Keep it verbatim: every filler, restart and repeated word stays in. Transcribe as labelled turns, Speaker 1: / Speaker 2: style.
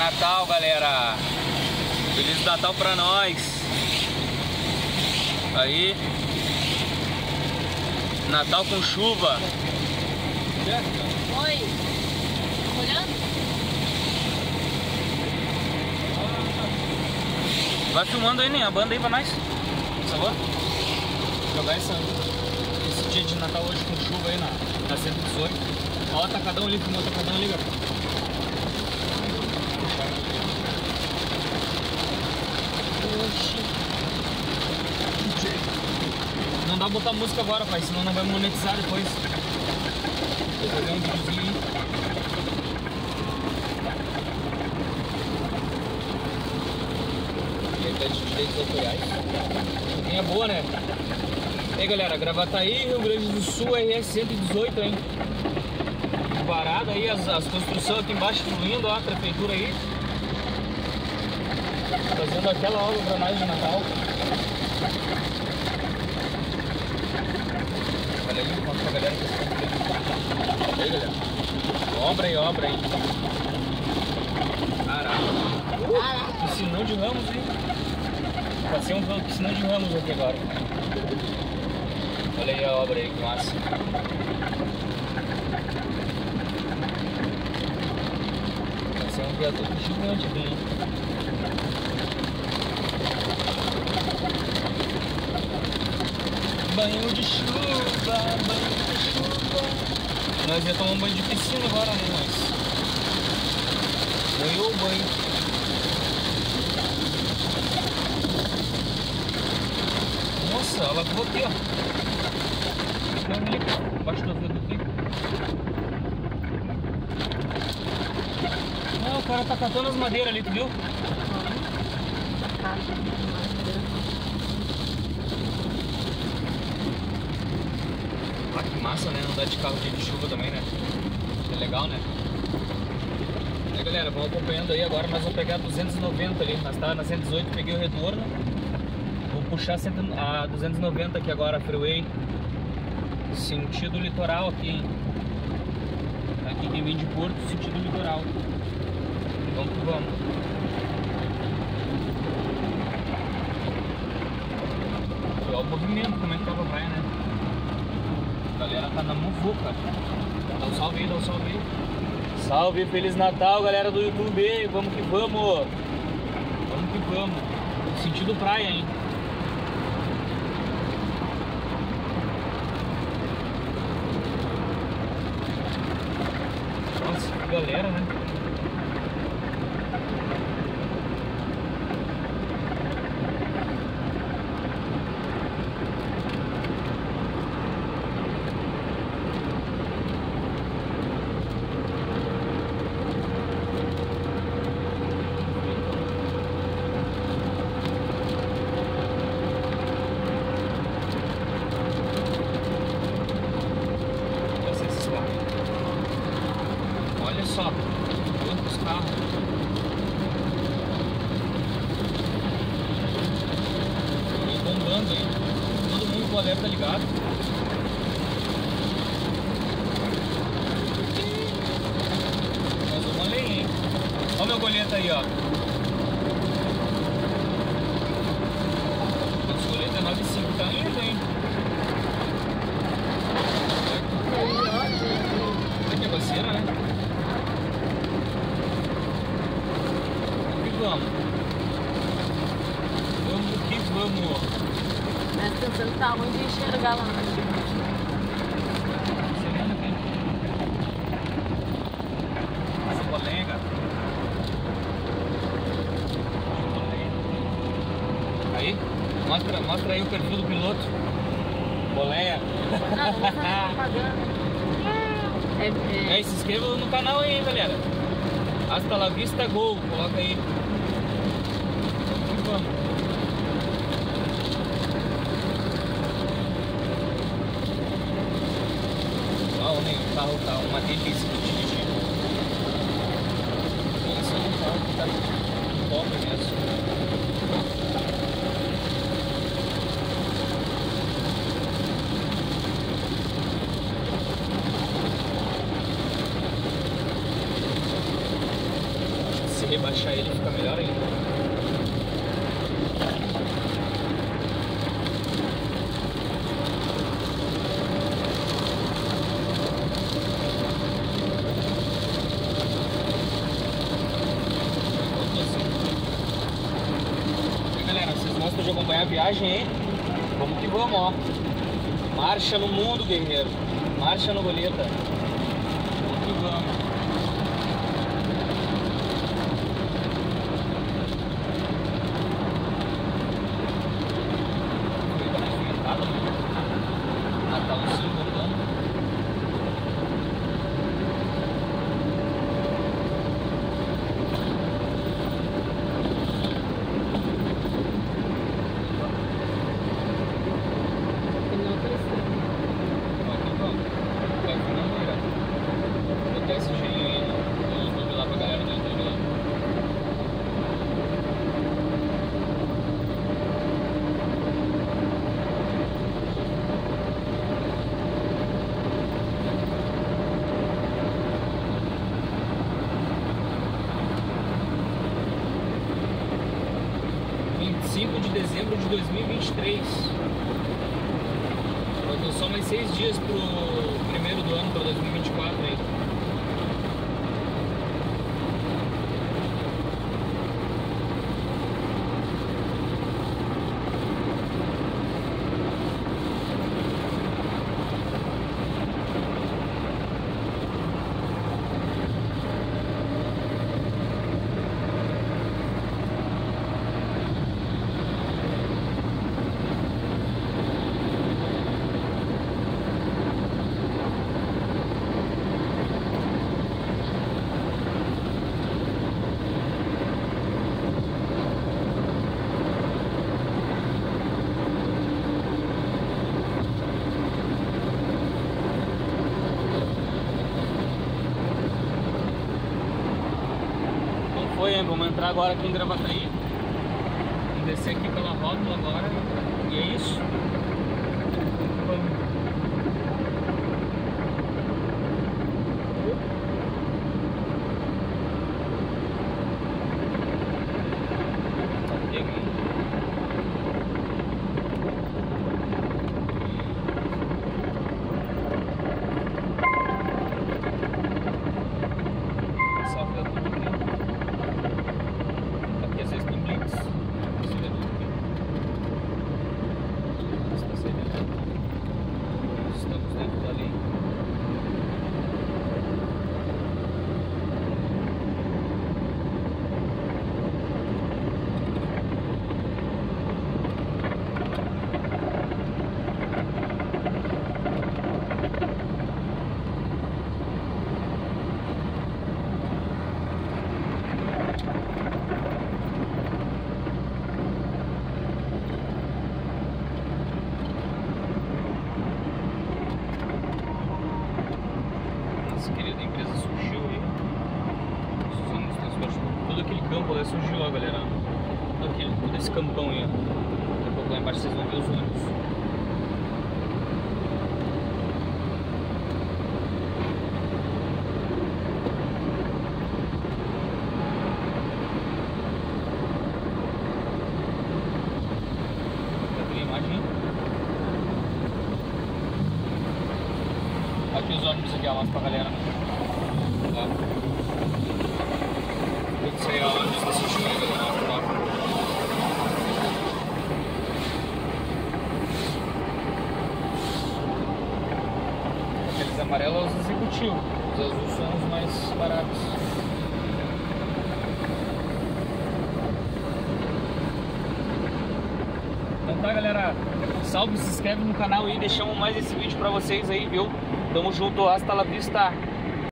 Speaker 1: Natal, galera. Feliz Natal pra nós. Aí. Natal com chuva.
Speaker 2: Oi. Tá olhando?
Speaker 1: Vai filmando aí, né? A banda aí pra nós. Por favor. Jogar essa, esse dia de Natal hoje com chuva aí na, na cento e dezoito. Ó, o atacadão ali, filmou o atacadão ali, galera. Não dá pra botar música agora, pai, senão não vai monetizar depois. Vou fazer um videozinho aí. E aí, pede direitos autorais. Chuvinha boa, né? E aí, galera, Gravataí, Rio Grande do Sul, R S cento e dezoito, hein? Parada aí, as, as construções aqui embaixo fluindo, ó, a prefeitura aí. Fazendo aquela obra pra nós de Natal. Olha aí, conta pra galera que está aí, galera. Obra aí, obra aí. Caraca. Uh, piscinão de ramos, hein? Passei um piscinão de ramos aqui agora. Olha aí a obra aí, que massa. Passei um viaduto gigante aqui, hein? Banho de chuva, banho de chuva. Nós ia tomar um banho de piscina agora, né? Mas banhou o banho. Nossa, ela ficou aqui, ó. Ficou ali, embaixo do ouvido aqui. Ah, o cara tá catando as madeiras ali, tu viu? Ah, que massa, né? Andar de carro dia de chuva também, né? É legal, né? Aí, galera, vamos acompanhando aí. Agora nós vamos pegar duzentos e noventa ali. Nós estávamos na cento e dezoito, peguei o retorno. Vou puxar a duzentos e noventa aqui agora, a freeway. Sentido litoral aqui, hein? Aqui quem vem de Porto, sentido litoral. Vamos que vamos. Olha o movimento, como é que tava a praia, né? A galera tá na muvuca. Dá um salve aí, dá um salve aí. Salve, Feliz Natal, galera do YouTube. Vamos que vamos. Vamos que vamos. Sentido praia, hein? Nossa, que galera, né? Olha só, quantos carros. E bombando aí. Todo mundo com o alerta ligado. Nós vamos além, hein? Olha o meu goleta aí, ó. Nosso goleta é nove e cinco, tá indo, hein? Aqui é baceira, né? Vamos. Vamos que vamos.
Speaker 2: Presta atenção que tá ruim de enxergar lá na
Speaker 1: essa bolinha, cara. Aí, mostra, mostra aí o perfil do piloto. Boleia.
Speaker 2: É, é...
Speaker 1: É, se inscreva no canal aí, galera. Hasta la vista, gol. Coloca aí. Vamos. Ó, nem o carro tá uma delícia de dirigir. Esse é um carro que tá top mesmo. Se baixar ele fica melhor ainda. De acompanhar a viagem, hein? Vamos que vamos, ó. Marcha no mundo, guerreiro. Marcha no roleta. Vamos que vamos. Ah, tá um cinco voltando. vinte e cinco de dezembro de dois mil e vinte e três. Faltam só mais seis dias pro primeiro do ano, para dois mil e vinte e quatro aí. Foi, hein? Vamos entrar agora aqui em Gravataí. Vamos descer aqui pela rótula agora. E é isso. Vamos. Querida empresa surgiu aí, usando os transportes, todo aquele campo lá surgiu lá, galera, todo, aquele, todo esse campão aí, ó. Daqui a pouco lá embaixo vocês vão ver os ônibus. Tá a imagem? Aqui os ônibus aqui, ó, mostra pra galera. Ó. Isso aí, ó, ônibus da Sushi, né, galera? Aqueles amarelos são os executivos, os azuis são os mais baratos. Então tá, galera, salve, se inscreve no canal aí, deixamos mais esse vídeo pra vocês aí, viu? Tamo junto, hasta la vista.